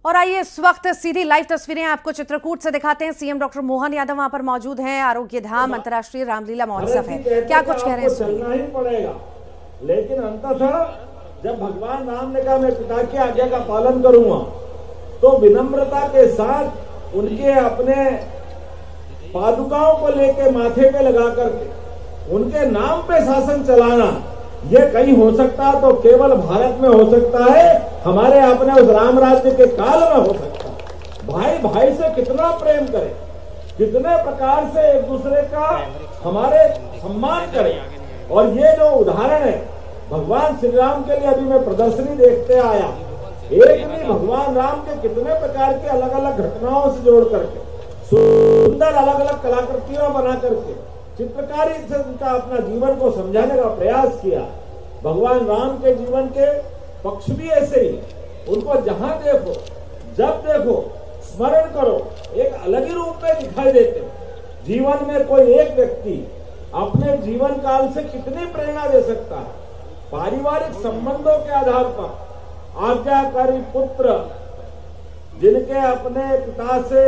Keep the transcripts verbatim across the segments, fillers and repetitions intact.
और आइए इस वक्त सीधी लाइव तस्वीरें आपको चित्रकूट से दिखाते हैं। सीएम डॉक्टर मोहन यादव वहां पर मौजूद हैं। आरोग्य धाम अंतर्राष्ट्रीय रामलीला महोत्सव है, क्या कुछ कह रहे हैं सुनिए। चलना ही पड़ेगा, लेकिन अंततः जब भगवान राम ने कहा मैं पिता की आज्ञा का पालन करूंगा, तो विनम्रता के साथ उनके अपने पादुकाओं को लेके माथे पे लगा करके उनके नाम पे शासन चलाना, ये कहीं हो सकता है तो केवल भारत में हो सकता है, हमारे अपने उस राम राज्य के काल में हो सकता है। भाई भाई से कितना प्रेम करे, कितने प्रकार से एक दूसरे का हमारे सम्मान करे। और ये जो उदाहरण है भगवान श्री राम के लिए, अभी मैं प्रदर्शनी देखते आया, एक नहीं भगवान राम के कितने प्रकार के अलग अलग घटनाओं से जोड़ करके सुंदर अलग अलग कलाकृतियां बना करके चित्रकारी से उनका अपना जीवन को समझाने का प्रयास किया। भगवान राम के जीवन के पक्ष भी ऐसे ही, उनको जहां देखो जब देखो स्मरण करो, एक अलग ही रूप में दिखाई देते। जीवन में कोई एक व्यक्ति अपने जीवन काल से कितनी प्रेरणा दे सकता है। पारिवारिक संबंधों के आधार पर आज्ञाकारी पुत्र जिनके अपने पिता से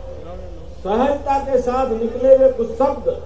सहजता के साथ निकले हुए कुछ शब्द,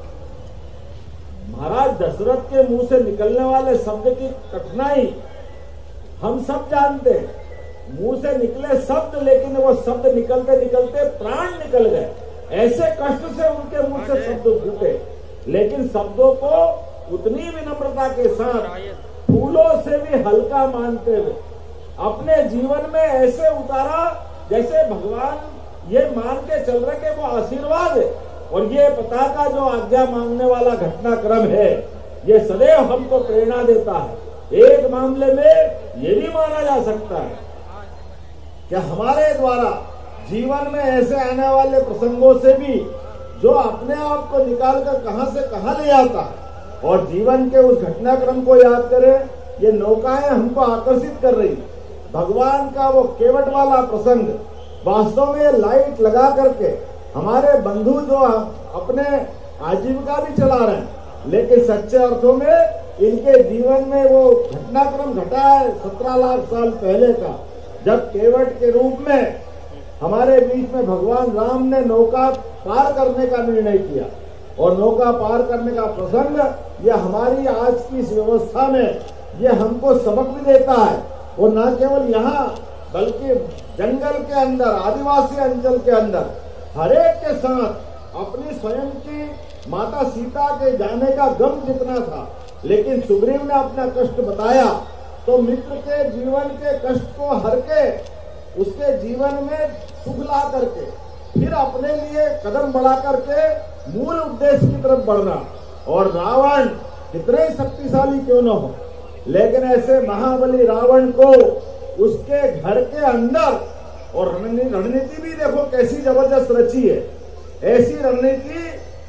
महाराज दशरथ के मुंह से निकलने वाले शब्द की कठिनाई हम सब जानते हैं। मुंह से निकले शब्द, लेकिन वो शब्द निकलते निकलते प्राण निकल गए। ऐसे कष्ट से उनके मुंह से शब्द फूटे, लेकिन शब्दों को उतनी विनम्रता के साथ फूलों से भी हल्का मानते हुए अपने जीवन में ऐसे उतारा जैसे भगवान ये मान के चल रहे कि वो आशीर्वाद है। और ये पिता का जो आज्ञा मांगने वाला घटनाक्रम है, ये सदैव हमको प्रेरणा देता है। एक मामले में ये भी माना जा सकता है कि हमारे द्वारा जीवन में ऐसे आने वाले प्रसंगों से भी जो अपने आप को निकाल कर कहां से कहां ले आता है और जीवन के उस घटनाक्रम को याद करें, ये नौकाएं हमको आकर्षित कर रही। भगवान का वो केवट वाला प्रसंग, वास्तव में लाइट लगा करके हमारे बंधु जो अपने आजीविका भी चला रहे हैं, लेकिन सच्चे अर्थों में इनके जीवन में वो घटनाक्रम घटा है सत्रह लाख साल पहले का, जब केवट के रूप में हमारे बीच में भगवान राम ने नौका पार करने का निर्णय किया। और नौका पार करने का प्रसंग यह हमारी आज की इस व्यवस्था में ये हमको सबक भी देता है। और न केवल यहाँ बल्कि जंगल के अंदर, आदिवासी अंचल के अंदर हरेक के साथ अपनी स्वयं की माता सीता के जाने का गम जितना था, लेकिन सुग्रीव ने अपना कष्ट बताया तो मित्र के जीवन के कष्ट को हर के उसके जीवन में सुख ला करके फिर अपने लिए कदम बढ़ा करके मूल उद्देश्य की तरफ बढ़ना। और रावण कितने ही शक्तिशाली क्यों न हो, लेकिन ऐसे महाबली रावण को उसके घर के अंदर, और रणनीति भी देखो कैसी जबरदस्त रची है। ऐसी रणनीति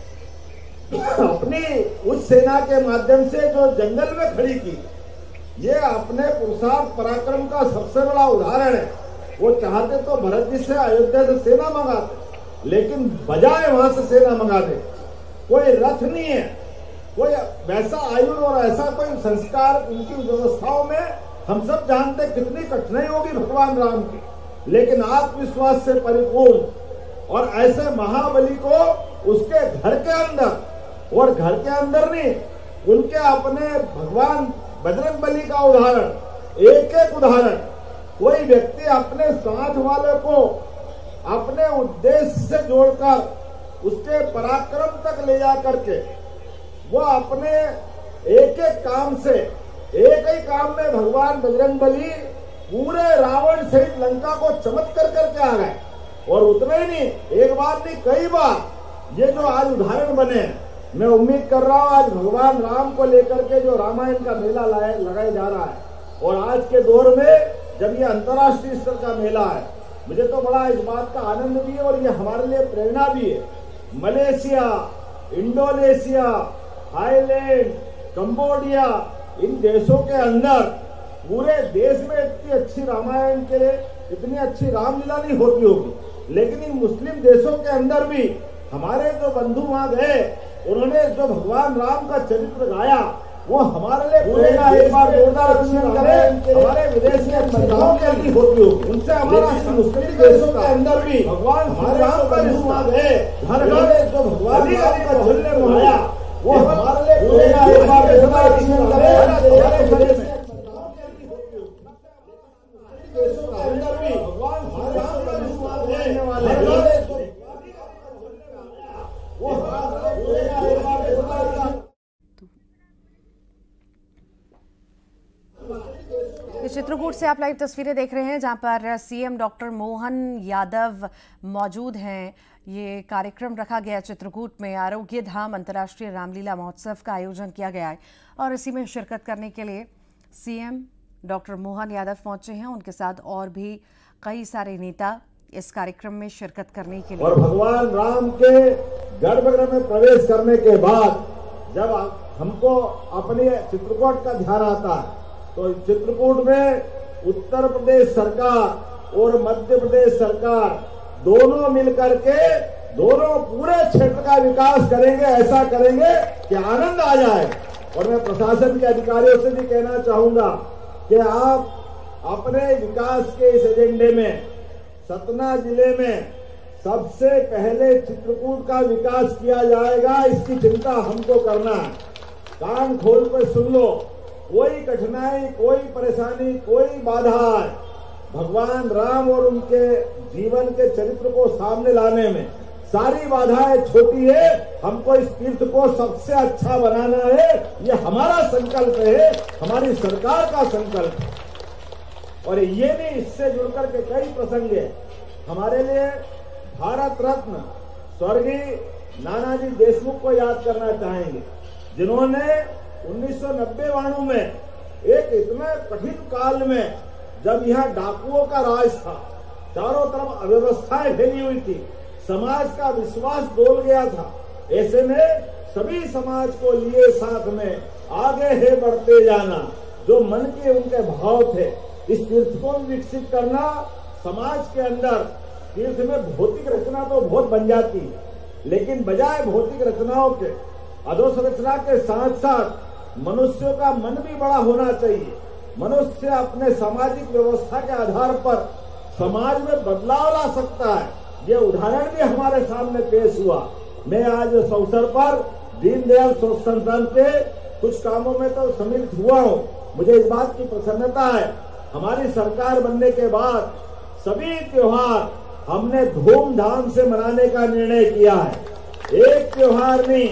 अपनी उस सेना के माध्यम से जो जंगल में खड़ी की, ये अपने पुरुषार्थ पराक्रम का सबसे बड़ा उदाहरण है। वो चाहते तो भरत जी से अयोध्या से सेना मंगाते, लेकिन बजाय वहां से सेना मंगाते। कोई रथ नहीं है, कोई वैसा आयु और ऐसा कोई संस्कार उनकी व्यवस्थाओं में हम सब जानते कितनी कठिनाई होगी भगवान राम की, लेकिन आत्मविश्वास से परिपूर्ण और ऐसे महाबली को उसके घर के अंदर, और घर के अंदर नहीं, उनके अपने भगवान बजरंग बली का उदाहरण, एक एक उदाहरण। कोई व्यक्ति अपने साथ वाले को अपने उद्देश्य से जोड़कर उसके पराक्रम तक ले जा करके वो अपने एक एक काम से, एक ही काम में भगवान बजरंग बली पूरे रावण सहित लंका को चमत्कार करके आ गए। और उतना ही नहीं, एक बार नहीं कई बार ये जो आज उदाहरण बने, मैं उम्मीद कर रहा हूं आज भगवान राम को लेकर के जो रामायण का मेला लगाया जा रहा है, और आज के दौर में जब ये अंतर्राष्ट्रीय स्तर का मेला है, मुझे तो बड़ा इस बात का आनंद भी है और ये हमारे लिए प्रेरणा भी है। मलेशिया, इंडोनेशिया, थाईलैंड, कंबोडिया, इन देशों के अंदर पूरे देश में इतनी अच्छी रामायण के इतनी अच्छी रामलीला नहीं होती होगी, लेकिन इन मुस्लिम देशों के अंदर भी हमारे जो बंधु वहां गए, उन्होंने जो भगवान राम का चरित्र गाया, वो हमारे लिए पूरेगा। एक बार जोरदार अभिनंदन करें। हमारे विदेशी महिलाओं के लिए होती होगी, उनसे हमारा संस्कृति देशों के अंदर भी भगवान हमारे राम का निस्वाद है। घर घर जो भगवान राम का झूलने में आया वो हमारे लिए पूरेगा। एक बार जोरदार अभिनंदन करें। हमारे विदेशी महिलाओं के लिए होती होगी, देशों के अंदर भी भगवान हमारे राम का निस्वाद देने वाले वो हमारे लिए पूरेगा। एक बार जोरदार इस चित्रकूट से आप लाइव तस्वीरें देख रहे हैं जहां पर सीएम डॉक्टर मोहन यादव मौजूद हैं। ये कार्यक्रम रखा गया चित्रकूट में। आरोग्य धाम अंतर्राष्ट्रीय रामलीला महोत्सव का आयोजन किया गया है और इसी में शिरकत करने के लिए सीएम डॉक्टर मोहन यादव पहुंचे हैं। उनके साथ और भी कई सारे नेता इस कार्यक्रम में शिरकत करने के लिए। और भगवान राम के गर्भगृह में प्रवेश करने के बाद जब हमको अपने चित्रकूट का ध्यान आता है तो चित्रकूट में उत्तर प्रदेश सरकार और मध्य प्रदेश सरकार दोनों मिलकर के दोनों पूरे क्षेत्र का विकास करेंगे। ऐसा करेंगे कि आनंद आ जाए। और मैं प्रशासन के अधिकारियों से भी कहना चाहूंगा कि आप अपने विकास के इस एजेंडे में सतना जिले में सबसे पहले चित्रकूट का विकास किया जाएगा, इसकी चिंता हमको करना है। कान खोल कर सुन लो, कोई कठिनाई, कोई परेशानी, कोई बाधा है भगवान राम और उनके जीवन के चरित्र को सामने लाने में सारी बाधाएं छोटी है। हमको इस तीर्थ को सबसे अच्छा बनाना है, ये हमारा संकल्प है, हमारी सरकार का संकल्प है। और ये भी इससे जुड़कर के कई प्रसंग है हमारे लिए। भारत रत्न स्वर्गीय नानाजी देशमुख को याद करना चाहेंगे, जिन्होंने उन्नीस सौ नब्बे वाणु में एक इतना कठिन काल में जब यहाँ डाकुओं का राज था, चारों तरफ अव्यवस्थाएं फैली हुई थी, समाज का विश्वास डोल गया था, ऐसे में सभी समाज को लिए साथ में आगे है बढ़ते जाना, जो मन के उनके भाव थे, इस तीर्थ को विकसित करना। समाज के अंदर तीर्थ में भौतिक रचना तो बहुत बन जाती है, लेकिन बजाय भौतिक रचनाओं के अधोसंरचना के साथ साथ मनुष्यों का मन भी बड़ा होना चाहिए। मनुष्य अपने सामाजिक व्यवस्था के आधार पर समाज में बदलाव ला सकता है। ये उदाहरण भी हमारे सामने पेश हुआ। मैं आज इस अवसर पर दीनदयाल शोध संस्थान के कुछ कामों में तो सम्मिलित हुआ हूँ। मुझे इस बात की प्रसन्नता है, हमारी सरकार बनने के बाद सभी त्योहार हमने धूमधाम से मनाने का निर्णय किया है। एक त्योहार नहीं,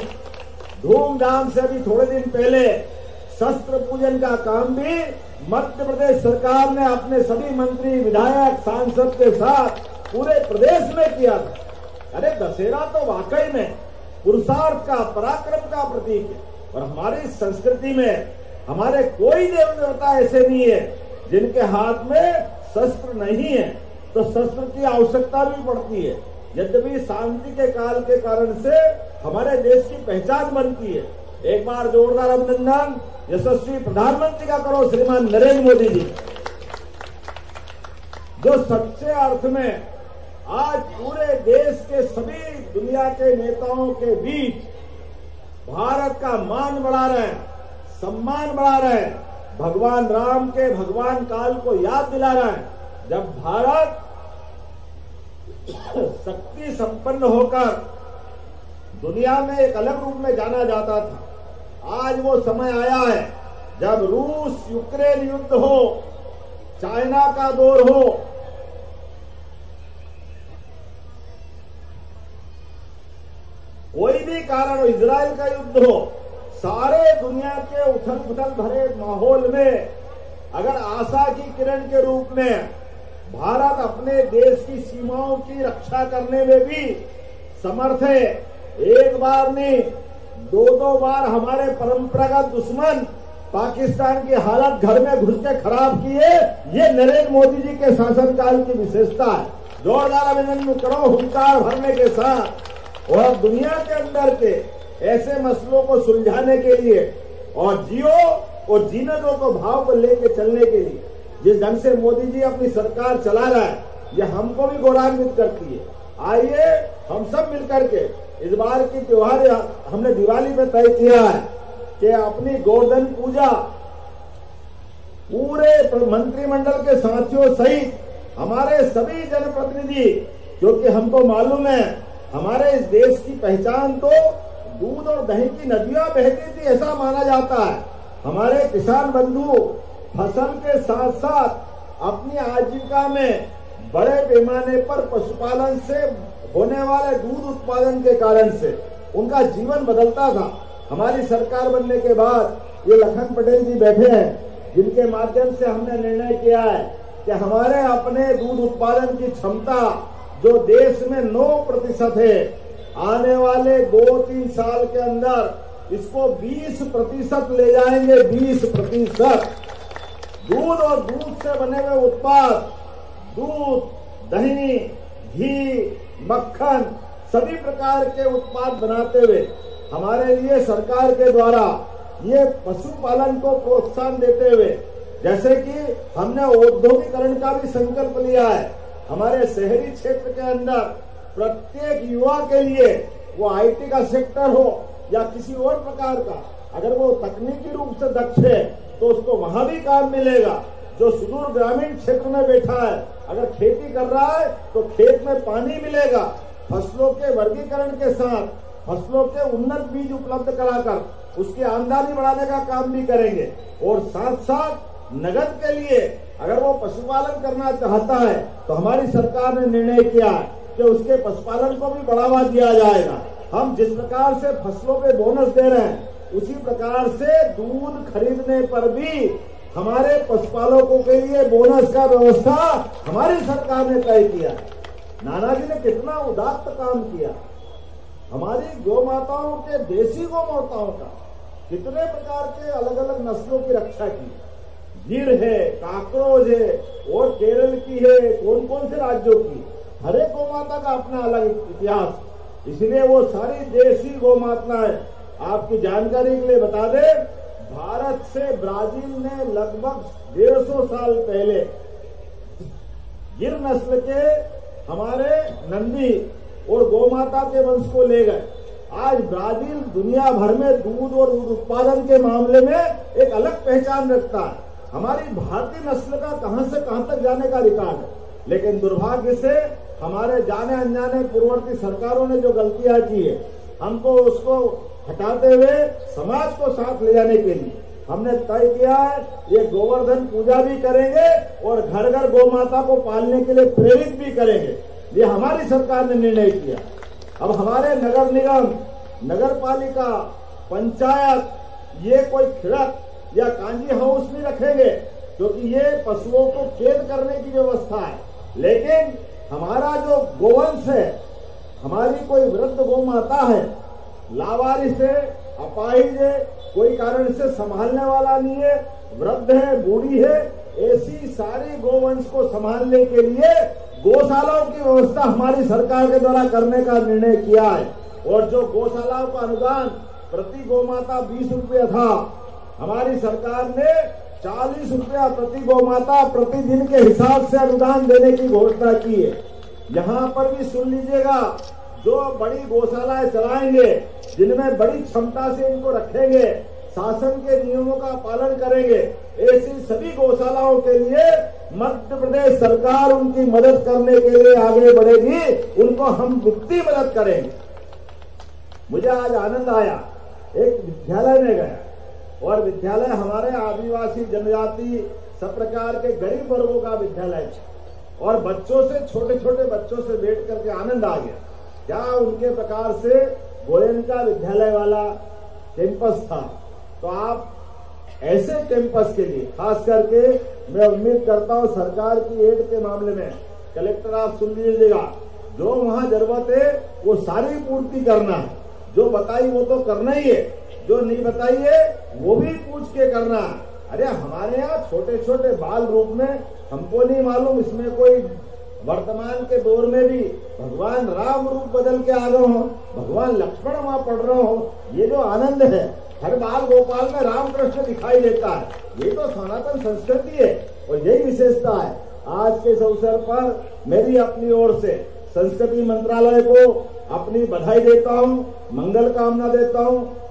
धूमधाम से अभी थोड़े दिन पहले शस्त्र पूजन का काम भी मध्य प्रदेश सरकार ने अपने सभी मंत्री, विधायक, सांसद के साथ पूरे प्रदेश में किया था। अरे दशहरा तो वाकई में पुरुषार्थ का, पराक्रम का प्रतीक है। और हमारी संस्कृति में हमारे कोई देवी देवता ऐसे नहीं है जिनके हाथ में शस्त्र नहीं है, तो शस्त्र की आवश्यकता भी पड़ती है। यद्यपि शांति के काल के कारण से हमारे देश की पहचान बनती है। एक बार जोरदार अभिनंदन यशस्वी प्रधानमंत्री का करो श्रीमान नरेंद्र मोदी जी, जो सच्चे अर्थ में आज पूरे देश के सभी दुनिया के नेताओं के बीच भारत का मान बढ़ा रहे हैं, सम्मान बढ़ा रहे हैं, भगवान राम के भगवान काल को याद दिला रहे हैं, जब भारत शक्ति संपन्न होकर दुनिया में एक अलग रूप में जाना जाता था। आज वो समय आया है जब रूस यूक्रेन युद्ध हो, चाइना का दौर हो, कोई भी कारण हो, इजराइल का युद्ध हो, सारे दुनिया के उथल पुथल भरे माहौल में अगर आशा की किरण के रूप में भारत अपने देश की सीमाओं की रक्षा करने में भी समर्थ है। एक बार नहीं, दो दो बार हमारे परंपरागत दुश्मन पाकिस्तान की हालत घर में घुस के खराब की है। ये नरेंद्र मोदी जी के शासनकाल की विशेषता है। जोरदार अभिनंदन करो हुंकार भरने के साथ। और दुनिया के अंदर के ऐसे मसलों को सुलझाने के लिए और जियो और जीने दो को भाव को लेके चलने के लिए जिस ढंग से मोदी जी अपनी सरकार चला रहा है, ये हमको भी गौरवान्वित करती है। आइए हम सब मिलकर के इस बार की त्योहार हमने दिवाली में तय किया है कि अपनी गोवर्धन पूजा पूरे मंत्रिमंडल के साथियों सहित हमारे सभी जनप्रतिनिधि, क्योंकि हमको मालूम है हमारे इस देश की पहचान तो दूध और दही की नदियां बहती थी, ऐसा माना जाता है। हमारे किसान बंधु फसल के साथ साथ अपनी आजीविका में बड़े पैमाने पर पशुपालन से होने वाले दूध उत्पादन के कारण से उनका जीवन बदलता था। हमारी सरकार बनने के बाद ये लखन पटेल जी बैठे हैं, जिनके माध्यम से हमने निर्णय किया है कि हमारे अपने दूध उत्पादन की क्षमता जो देश में नौ प्रतिशत है, आने वाले दो तीन साल के अंदर इसको बीस प्रतिशत ले जाएंगे। बीस प्रतिशत दूध और दूध से बने हुए उत्पाद, दूध, दही, घी, मक्खन, सभी प्रकार के उत्पाद बनाते हुए हमारे लिए सरकार के द्वारा ये पशुपालन को प्रोत्साहन देते हुए, जैसे कि हमने औद्योगिकरण का भी संकल्प लिया है। हमारे शहरी क्षेत्र के अंदर प्रत्येक युवा के लिए, वो आईटी का सेक्टर हो या किसी और प्रकार का, अगर वो तकनीकी रूप से दक्ष है तो उसको वहां भी काम मिलेगा। जो सुदूर ग्रामीण क्षेत्र में बैठा है, अगर खेती कर रहा है तो खेत में पानी मिलेगा। फसलों के वर्गीकरण के साथ फसलों के उन्नत बीज उपलब्ध कराकर उसकी आमदनी बढ़ाने का काम भी करेंगे। और साथ साथ नगद के लिए अगर वो पशुपालन करना चाहता है तो हमारी सरकार ने निर्णय किया है कि उसके पशुपालन को भी बढ़ावा दिया जाएगा। हम जिस प्रकार से फसलों पे बोनस दे रहे हैं, उसी प्रकार से दूध खरीदने पर भी हमारे पशुपालकों के लिए बोनस का व्यवस्था हमारी सरकार ने तय किया। नानाजी ने कितना उदात्त काम किया। हमारी गौ माताओं के, देसी गौ माताओं का कितने प्रकार के अलग अलग नस्लों की रक्षा की। गिर है, काकरोच है, और केरल की है, कौन कौन से राज्यों की, हर एक गौ माता का अपना अलग इतिहास। इसलिए वो सारी देसी गौ माताएं, आपकी जानकारी के लिए बता दे, भारत से ब्राजील ने लगभग डेढ़ सौ साल पहले गिर नस्ल के हमारे नंदी और गौमाता के वंश को ले गए। आज ब्राजील दुनिया भर में दूध और दूध उत्पादन के मामले में एक अलग पहचान रखता है। हमारी भारतीय नस्ल का कहां से कहां तक जाने का रिकॉर्ड है, लेकिन दुर्भाग्य से हमारे जाने अनजाने पूर्ववर्ती सरकारों ने जो गलतियां की है, हमको उसको हटाते हुए समाज को साथ ले जाने के लिए हमने तय किया है ये गोवर्धन पूजा भी करेंगे और घर घर गौ माता को पालने के लिए प्रेरित भी करेंगे। ये हमारी सरकार ने निर्णय किया। अब हमारे नगर निगम, नगर पालिका, पंचायत ये कोई खिड़क या कांजी हाउस नहीं रखेंगे, क्योंकि ये पशुओं को कैद करने की व्यवस्था है। लेकिन हमारा जो गोवंश है, हमारी कोई वृद्ध गौ माता है, लावारिस है, अपाहिज है, कोई कारण से संभालने वाला नहीं है, वृद्ध है, बूढ़ी है, ऐसी सारी गोवंश को संभालने के लिए गौशालाओं की व्यवस्था हमारी सरकार के द्वारा करने का निर्णय किया है। और जो गौशालाओं का अनुदान प्रति गौमाता बीस रुपया था, हमारी सरकार ने चालीस रुपया प्रति गौमाता प्रतिदिन के हिसाब से अनुदान देने की घोषणा की है। यहाँ पर भी सुन लीजिएगा, जो बड़ी गौशालाएं चलाएंगे, जिनमें बड़ी क्षमता से इनको रखेंगे, शासन के नियमों का पालन करेंगे, ऐसी सभी गौशालाओं के लिए मध्य प्रदेश सरकार उनकी मदद करने के लिए आगे बढ़ेगी। उनको हम वित्तीय मदद करेंगे। मुझे आज आनंद आया, एक विद्यालय में गया और विद्यालय हमारे आदिवासी जनजाति सब प्रकार के गरीब वर्गों का विद्यालय था और बच्चों से, छोटे छोटे बच्चों से बैठ करके आनंद आ गया। क्या उनके प्रकार से गोयनका विद्यालय वाला कैंपस था। तो आप ऐसे कैंपस के लिए खास करके मैं उम्मीद करता हूं सरकार की एड के मामले में, कलेक्टर आप सुन लीजिएगा, जो वहां जरूरत है वो सारी पूर्ति करना है। जो बताई वो तो करना ही है, जो नहीं बताई है वो भी पूछ के करना है। अरे हमारे यहाँ छोटे छोटे बाल रूप में, हमको नहीं मालूम इसमें कोई वर्तमान के दौर में भी भगवान राम रूप बदल के आ रहे हो, भगवान लक्ष्मण वहां पढ़ रहे हो, ये जो आनंद है, हर बाल गोपाल में राम कृष्ण दिखाई देता है। ये तो सनातन संस्कृति है और यही विशेषता है। आज के इस अवसर पर मेरी अपनी ओर से संस्कृति मंत्रालय को अपनी बधाई देता हूँ, मंगल कामना देता हूँ।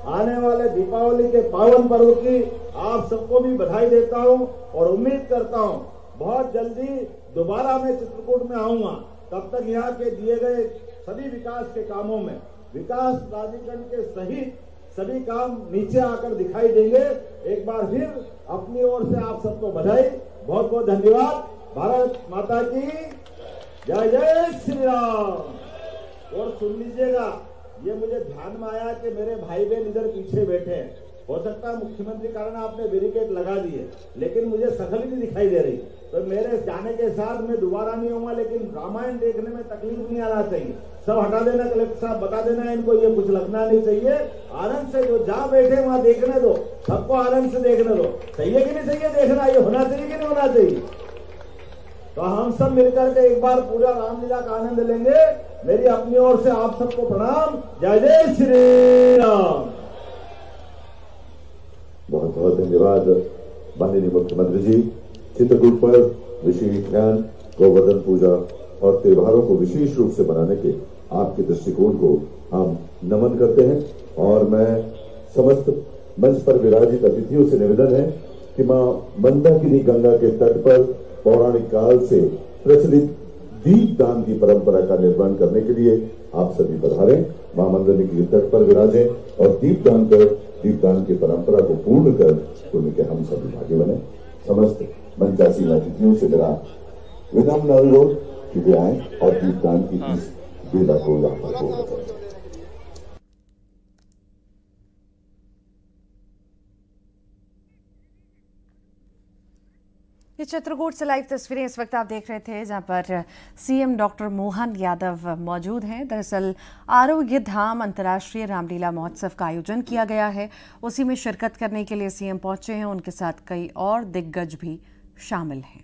आने वाले दीपावली के पावन पर्व की आप सबको भी बधाई देता हूं और उम्मीद करता हूं बहुत जल्दी दोबारा मैं चित्रकूट में आऊंगा। तब तक यहाँ के दिए गए सभी विकास के कामों में विकास प्राधिकरण के सहित सभी काम नीचे आकर दिखाई देंगे। एक बार फिर अपनी ओर से आप सबको बधाई, बहुत बहुत धन्यवाद। भारत माता की जय जय श्री राम। और सुन लीजिएगा, ये मुझे ध्यान में आया कि मेरे भाई बहन इधर पीछे बैठे हैं। हो सकता है मुख्यमंत्री कारण आपने बैरिकेड लगा दिए, लेकिन मुझे शकल ही नहीं दिखाई दे रही। तो मेरे जाने के साथ मैं दोबारा नहीं आऊंगा, लेकिन रामायण देखने में तकलीफ नहीं आना चाहिए। सब हटा देना, कलेक्टर साहब बता देना इनको, ये कुछ लगना नहीं चाहिए। आनंद से जो जहाँ बैठे वहां देखने दो, सबको आनंद से देखने दो। सही है कि नहीं सही है देखना, ये होना चाहिए कि नहीं होना चाहिए। तो हम सब मिलकर के एक बार पूरा रामलीला का आनंद लेंगे। मेरी अपनी ओर से आप सबको प्रणाम। जय जय श्री राम। बहुत बहुत धन्यवाद माननीय मुख्यमंत्री जी। चित्रकूट पर विशेष ध्यान, गोवर्धन पूजा और त्योहारों को विशेष रूप से मनाने के आपके दृष्टिकोण को हम नमन करते हैं। और मैं समस्त मंच पर विराजित अतिथियों से निवेदन है कि मां मंदाकिनी गंगा के तट पर पौराणिक काल से प्रचलित दीपदान की परंपरा का निर्माण करने के लिए आप सभी पधारें। मां मंदाकिनी के तट पर विराजें और दीपदान कर दीपदान की परंपरा को पूर्ण कर पुण्य के हम सभी भागी बने। समस्त मंचासीन अतिथियों से मेरा विनम्र अनुरोध कि वे आए और दीपदान की इस बेला को यहाँ पर पूर्ण करें। ये चित्रकूट से लाइव तस्वीरें इस वक्त आप देख रहे थे, जहां पर सीएम डॉक्टर मोहन यादव मौजूद हैं। दरअसल आरोग्य धाम अंतर्राष्ट्रीय रामलीला महोत्सव का आयोजन किया गया है, उसी में शिरकत करने के लिए सीएम पहुंचे हैं। उनके साथ कई और दिग्गज भी शामिल हैं।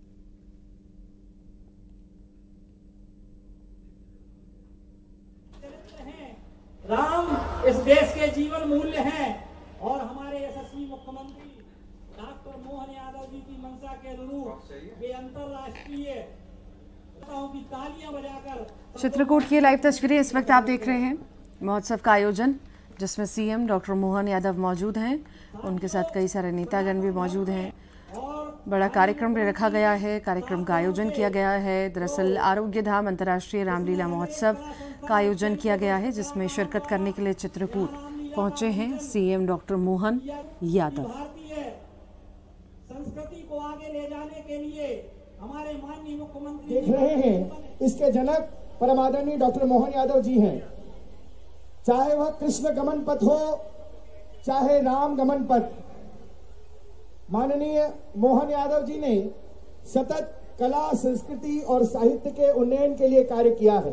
राम इस देश के जीवन मूल्य हैं और हमारे यशस्वी मुख्यमंत्री डॉक्टर मोहन यादव जी की मंशा के अनुरूप वे अंतर्राष्ट्रीय की तालियां बजाकर। चित्रकूट की लाइव तस्वीरें इस वक्त आप देख रहे हैं। महोत्सव का आयोजन जिसमें सीएम डॉक्टर मोहन यादव मौजूद हैं, उनके साथ कई सारे नेतागण भी मौजूद हैं। बड़ा कार्यक्रम भी रखा गया है, कार्यक्रम का आयोजन किया गया है। दरअसल आरोग्य धाम अंतर्राष्ट्रीय रामलीला महोत्सव का आयोजन किया गया है, जिसमें शिरकत करने के लिए चित्रकूट पहुंचे हैं सीएम डॉक्टर मोहन यादव। संस्कृति को आगे ले जाने के लिए हमारे माननीय मुख्यमंत्री देख रहे हैं, इसके जनक परम आदरणीय डॉक्टर मोहन यादव जी हैं। चाहे वह कृष्ण गमन पथ हो, चाहे राम गमन पथ, माननीय मोहन यादव जी ने सतत कला, संस्कृति और साहित्य के उन्नयन के लिए कार्य किया है।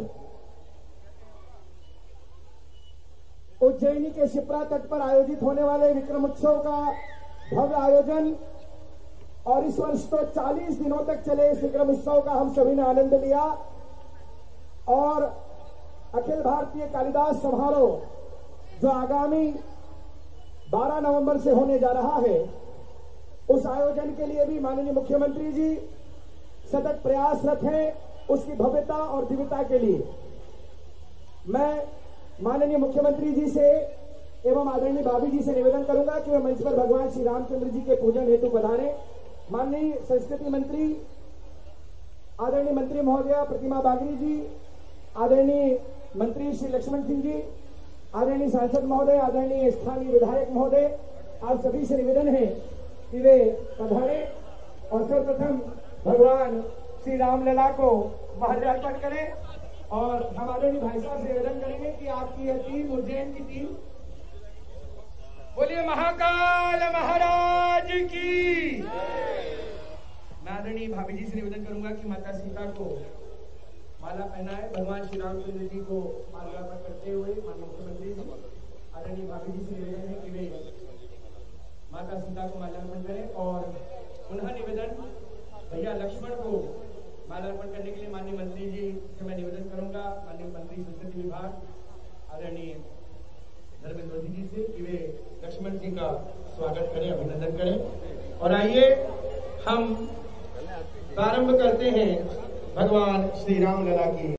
उज्जैनी के शिप्रा तट पर आयोजित होने वाले विक्रम उत्सव का भव्य आयोजन और इस वर्ष तो चालीस दिनों तक चले इस विक्रम उत्सव का हम सभी ने आनंद लिया। और अखिल भारतीय कालिदास समारोह जो आगामी बारह नवंबर से होने जा रहा है, उस आयोजन के लिए भी माननीय मुख्यमंत्री जी सतत प्रयासरत हैं, उसकी भव्यता और दिव्यता के लिए। मैं माननीय मुख्यमंत्री जी से एवं आदरणीय भाभी जी से निवेदन करूंगा कि वे मंच पर भगवान श्री रामचंद्र जी के पूजन हेतु पधारें। माननीय संस्कृति मंत्री आदरणीय मंत्री महोदया प्रतिमा बागरी जी, आदरणीय मंत्री श्री लक्ष्मण सिंह जी, आदरणीय सांसद महोदय, आदरणीय स्थानीय विधायक महोदय, आप सभी से निवेदन है कि वे पधारें और सर्वप्रथम भगवान श्री रामलला को माल्यार्पण करें। और हम आदरणीय भाई साहब से निवेदन करेंगे कि आपकी यह टीम, उज्जैन की टीम, बोलिए महाकाल महाराज की। मैं आदरणीय भाभी जी से निवेदन करूंगा कि माता सीता को माला पहनाए। भगवान श्री रामचंद्र जी को माल्यार्पण करते हुए माननीय मुख्यमंत्री जी, आदरणीय भाभी जी से निवेदन है कि वे माता सीता को माल्यार्पण करें। और पुनः निवेदन भैया लक्ष्मण को माल्यार्पण करने के लिए माननीय मंत्री जी से मैं निवेदन करूंगा, माननीय मंत्री संस्कृति विभाग आदरणीय धर्मेंद्र जी से कि वे लक्ष्मण जी का स्वागत करें, अभिनंदन करें। और आइए हम प्रारंभ करते हैं भगवान श्री राम लला की